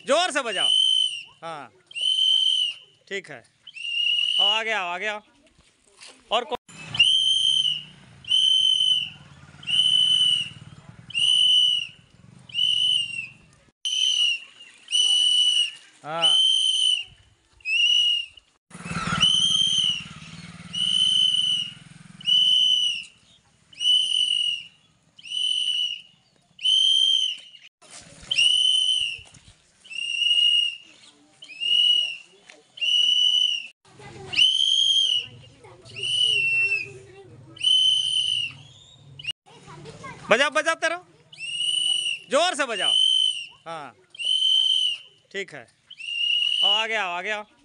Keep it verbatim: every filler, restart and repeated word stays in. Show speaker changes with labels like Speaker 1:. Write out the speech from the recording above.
Speaker 1: जोर से बजाओ। हाँ ठीक है। और आगे आओ, आगे आओ। और कौन? हाँ बजाओ, बजाते रहो, जोर से बजाओ। हाँ ठीक है। और आगे आओ, आगे आओ।